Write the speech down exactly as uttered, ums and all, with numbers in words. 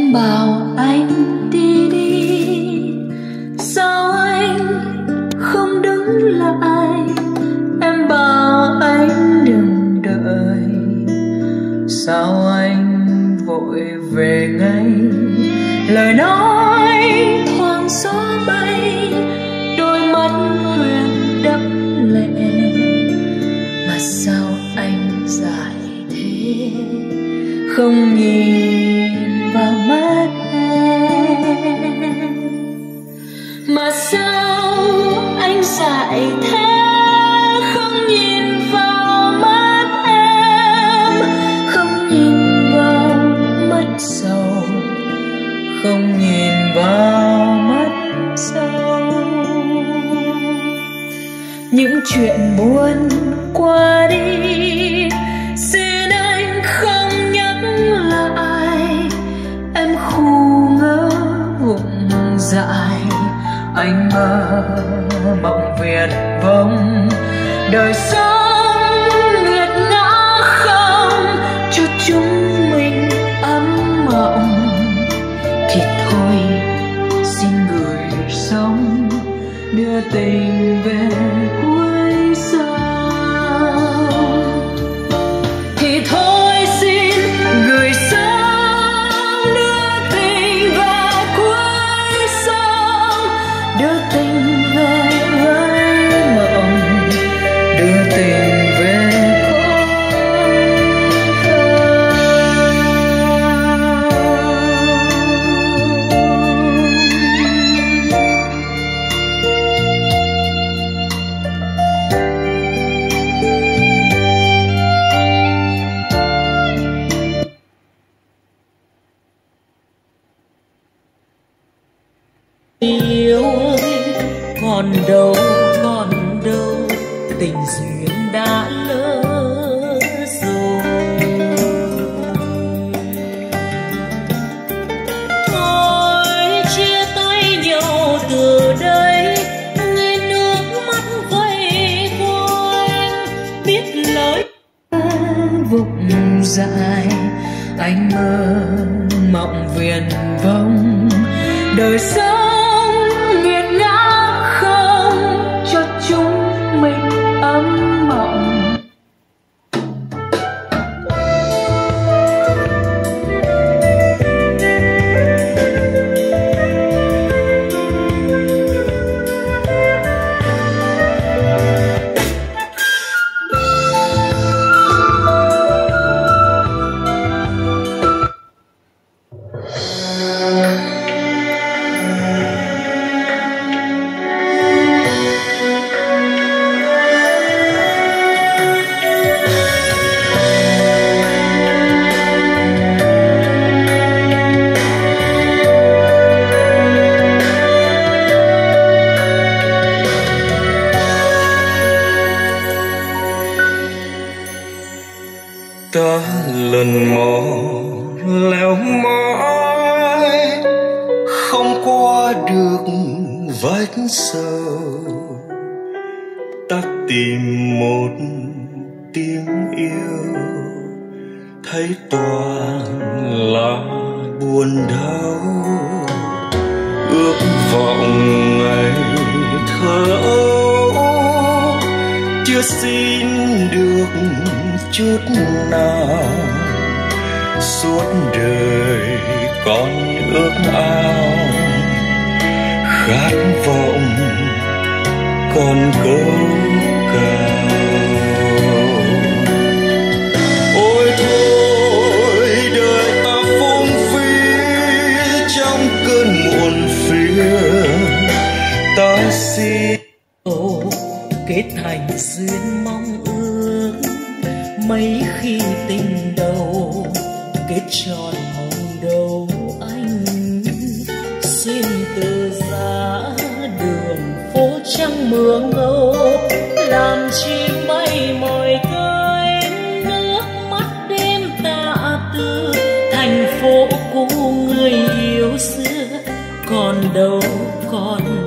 Em bảo anh đi đi, sao anh không đứng lại? Em bảo anh đừng đợi, sao anh vội về ngay? Lời nói thoáng gió bay, đôi mắt huyền đẫm lệ, mà sao anh dại thế, không nhìn vào mắt em? Mà sao anh dại thế, không nhìn vào mắt em, không nhìn vào mắt sầu, không nhìn vào mắt sâu. Những chuyện buồn qua đi, xin anh không nhắc lại. Em khu ngỡ vùng dại, anh mơ mộng viển vông. Đời sống nghiệt ngã không cho chúng mình ấm mộng, thì thôi xin gửi sống, đưa tình về cuối sông. Thì thôi xin gửi sống, đưa tình về cuối sông, đưa tình về với mộng, đưa tình về yêu ơi, còn đâu còn đâu, tình duyên đã lỡ rồi. Thôi chia tay nhau từ đây, người nước mắt vây quanh, biết lối vùng dài, anh mơ mộng viển vông. Đời sống nghiệt ngã không cho chúng mình ấm mộng. Ta lần mò leo mãi, không qua được vách sầu. Ta tìm một tiếng yêu, thấy toàn là buồn đau. Ước vọng ngày thơ ấu, chưa xin được chút nào. Suốt đời con ước ao, khát vọng con câu cao. Ôi thôi đời ta phung phí trong cơn muộn phiền. Ta xin kết thành duyên mong ước, mấy khi tình đầu kết tròn hồng đầu anh. Xin từ giá đường phố trăng mưa ngâu, làm chi mây mỏi cơn nước mắt đêm tạ tư. Thành phố cũ người yêu xưa còn đâu còn